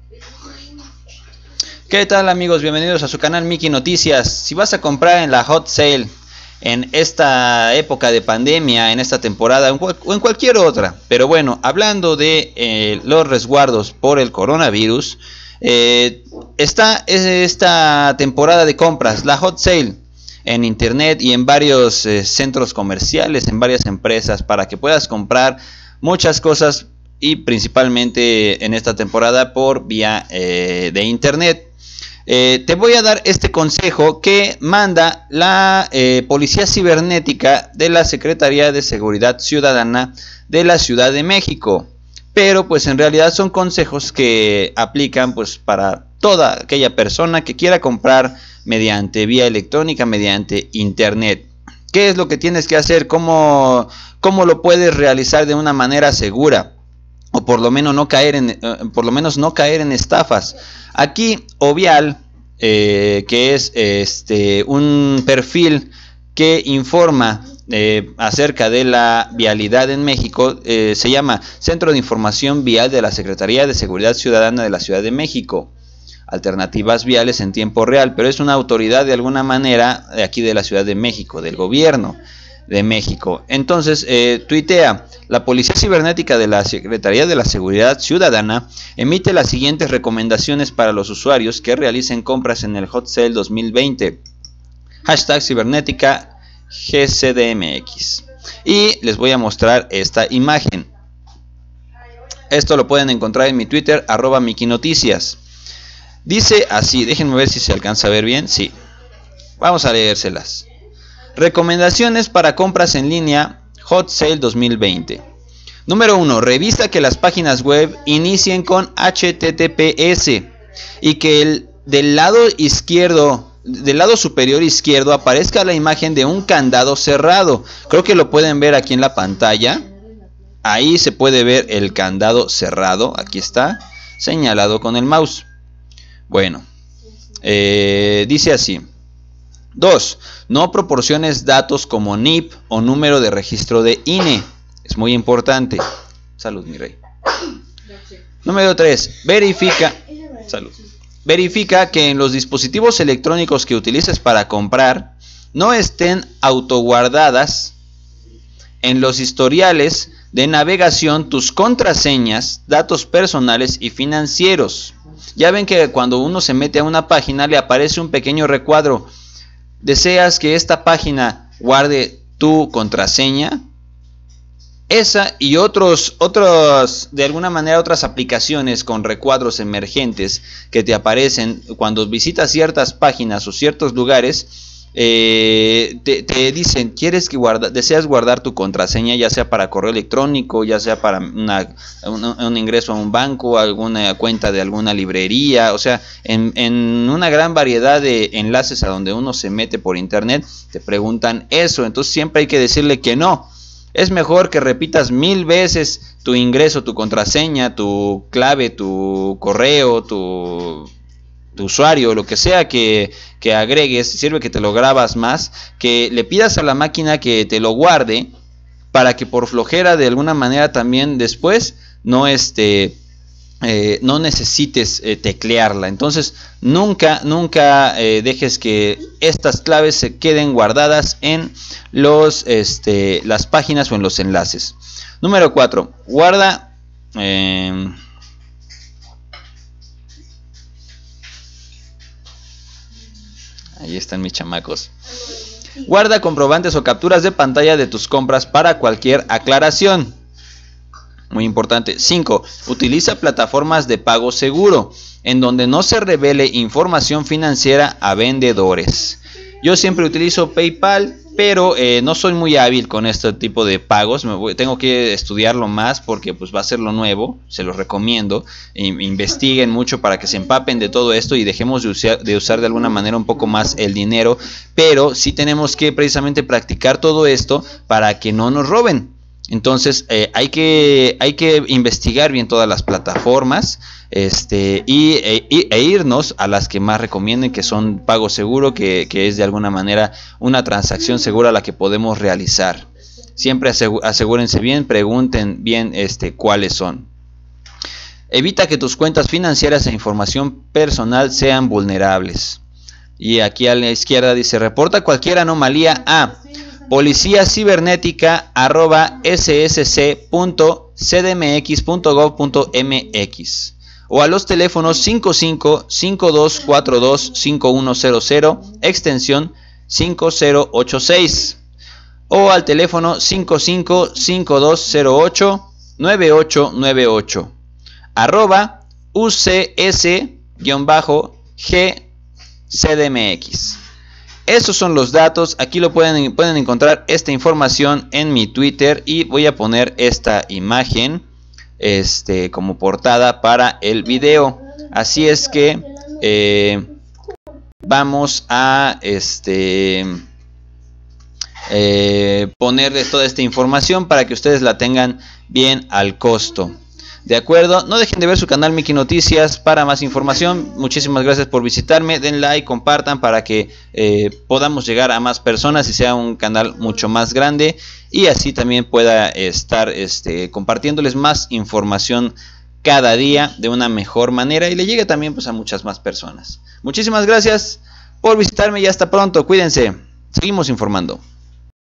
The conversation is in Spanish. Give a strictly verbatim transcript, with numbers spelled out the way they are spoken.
¿Qué tal, amigos? Bienvenidos a su canal Miki Noticias. Si vas a comprar en la Hot Sale en esta época de pandemia, en esta temporada o en cualquier otra, pero bueno, hablando de eh, los resguardos por el coronavirus, eh, está esta temporada de compras, la Hot Sale, en internet y en varios eh, centros comerciales, en varias empresas, para que puedas comprar muchas cosas y principalmente en esta temporada por vía eh, de internet. Eh, te voy a dar este consejo que manda la eh, Policía Cibernética de la Secretaría de Seguridad Ciudadana de la Ciudad de México, pero pues en realidad son consejos que aplican pues para toda aquella persona que quiera comprar mediante vía electrónica, mediante internet. ¿Qué es lo que tienes que hacer? ¿Cómo, cómo lo puedes realizar de una manera segura? O por lo menos no caer en, eh, por lo menos no caer en estafas. Aquí Ovial, eh, que es este un perfil que informa eh, acerca de la vialidad en México, eh, se llama Centro de Información Vial de la Secretaría de Seguridad Ciudadana de la Ciudad de México. Alternativas viales en tiempo real, pero es una autoridad de alguna manera de aquí de la Ciudad de México, del gobierno de México. Entonces, eh, tuitea: la Policía Cibernética de la Secretaría de la Seguridad Ciudadana emite las siguientes recomendaciones para los usuarios que realicen compras en el Hot Sale dos mil veinte. Hashtag cibernética G C D M X. Y les voy a mostrar esta imagen. Esto lo pueden encontrar en mi Twitter, arroba Miki Noticias. Dice así, déjenme ver si se alcanza a ver bien. Sí, vamos a leérselas. Recomendaciones para compras en línea Hot Sale dos mil veinte. Número uno. Revisa que las páginas web inicien con H T T P S y que el, del lado izquierdo, del lado superior izquierdo, aparezca la imagen de un candado cerrado. Creo que lo pueden ver aquí en la pantalla. Ahí se puede ver el candado cerrado. Aquí está, señalado con el mouse. Bueno, eh, dice así. dos. No proporciones datos como N I P o número de registro de I N E. Es muy importante. Salud, mi rey. Número tres. Verifica. Salud. Verifica que en los dispositivos electrónicos que utilices para comprar no estén autoguardadas en los historiales de navegación tus contraseñas, datos personales y financieros. Ya ven que cuando uno se mete a una página le aparece un pequeño recuadro. ¿Deseas que esta página guarde tu contraseña? Esa y otros, otros, de alguna manera otras aplicaciones con recuadros emergentes que te aparecen cuando visitas ciertas páginas o ciertos lugares, eh, te, te dicen, ¿quieres que guarda, deseas guardar tu contraseña, ya sea para correo electrónico, ya sea para una, un, un ingreso a un banco, alguna cuenta de alguna librería? O sea, en, en una gran variedad de enlaces a donde uno se mete por internet, te preguntan eso. Entonces siempre hay que decirle que no. Es mejor que repitas mil veces tu ingreso, tu contraseña, tu clave, tu correo, tu, tu usuario, lo que sea que, que agregues. Sirve que te lo grabas más, que le pidas a la máquina que te lo guarde, para que por flojera de alguna manera también después no este eh, no necesites eh, teclearla. Entonces nunca nunca eh, dejes que estas claves se queden guardadas en los este las páginas o en los enlaces. Número cuatro. Guarda eh, ahí están mis chamacos. Guarda comprobantes o capturas de pantalla de tus compras para cualquier aclaración. Muy importante. cinco. Utiliza plataformas de pago seguro, en donde no se revele información financiera a vendedores. Yo siempre utilizo PayPal, pero eh, no soy muy hábil con este tipo de pagos. Me voy, tengo que estudiarlo más porque pues va a ser lo nuevo. Se los recomiendo. E, investiguen mucho para que se empapen de todo esto y dejemos de usar, de usar de alguna manera un poco más el dinero. Pero sí tenemos que precisamente practicar todo esto para que no nos roben. Entonces eh, hay que hay que investigar bien todas las plataformas, este y e, e irnos a las que más recomienden, que son pago seguro, que, que es de alguna manera una transacción segura la que podemos realizar. Siempre asegúrense bien, pregunten bien este cuáles son. Evita que tus cuentas financieras e información personal sean vulnerables. Y aquí a la izquierda dice, reporta cualquier anomalía a policía cibernética arroba s s c punto c d m x punto gov punto m x o a los teléfonos cinco cinco, cinco dos cuatro dos, cinco uno cero cero, extensión cinco cero ocho seis, o al teléfono cinco cinco, cinco dos cero ocho, nueve ocho nueve ocho, arroba u c s g c d m x. Esos son los datos. Aquí lo pueden, pueden encontrar esta información en mi Twitter, y voy a poner esta imagen este, como portada para el video. Así es que eh, vamos a este, eh, ponerles toda esta información para que ustedes la tengan bien al costo. De acuerdo, no dejen de ver su canal Miki Noticias para más información. Muchísimas gracias por visitarme, den like, compartan para que eh, podamos llegar a más personas y sea un canal mucho más grande, y así también pueda estar este, compartiéndoles más información cada día de una mejor manera y le llegue también pues a muchas más personas. Muchísimas gracias por visitarme y hasta pronto, cuídense, seguimos informando.